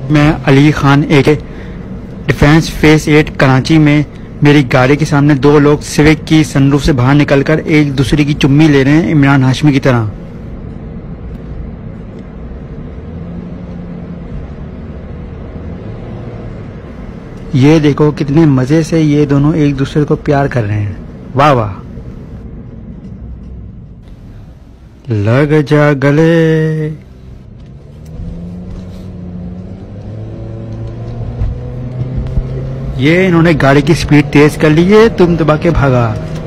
मैं Ali Khan AK defence phase 8 Karachi में मेरी गाड़ी के सामने दो लोग सिविक की सनरूफ से बाहर निकलकर एक दूसरे की चुम्मी ले रहे हैं, इमरान हाशमी की तरह। ये देखो कितने मजे से ये दोनों एक दूसरे को प्यार कर रहे हैं। वाह वाह। लग जा गले। ये इन्होंने गाड़ी की स्पीड तेज कर ली है, तुम दबा के भागा।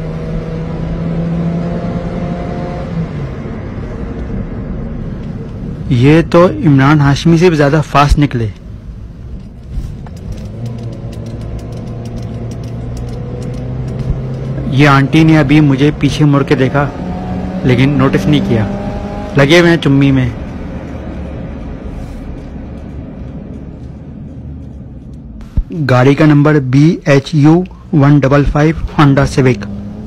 ये तो इमरान हाशमी से भी ज्यादा फास्ट निकले। ये आंटी ने अभी मुझे पीछे मुड़ के देखा लेकिन नोटिस नहीं किया, लगे हुए हैं चुम्मी में। गाड़ी का नंबर BHU 155 होंडा सिविक।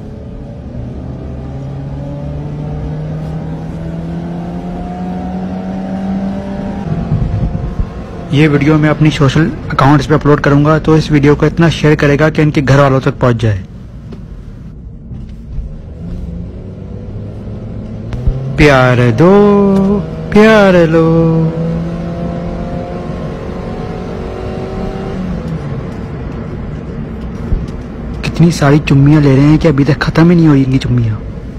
ये वीडियो मैं अपनी सोशल अकाउंट्स पे अपलोड करूंगा, तो इस वीडियो को इतना शेयर करेगा कि इनके घर वालों तक पहुंच जाए। प्यार दो प्यार लो। कितनी सारी चुम्मियां ले रहे हैं कि अभी तक खत्म ही नहीं हुई इनकी चुम्मियां।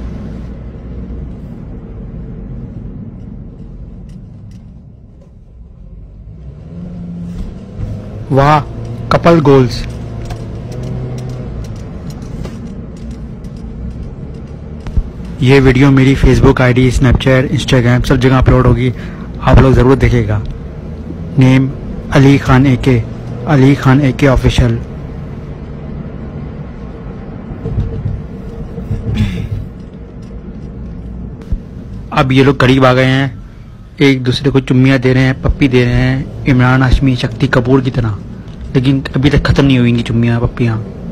वाह, कपल गोल्स। ये वीडियो मेरी फेसबुक आईडी, स्नैपचैट, इंस्टाग्राम सब जगह अपलोड होगी, आप लोग जरूर देखेगा। Name Ali Khan AK, Ali Khan AK official. अब ये लोग करीब आ गए हैं, एक दूसरे को चुम्मियां दे रहे हैं, पप्पी दे रहे हैं, इमरान हाशमी, शक्ति कपूर की तरह। लेकिन अभी तक खत्म नहीं हुई इनकी चुम्मियां पप्पियां।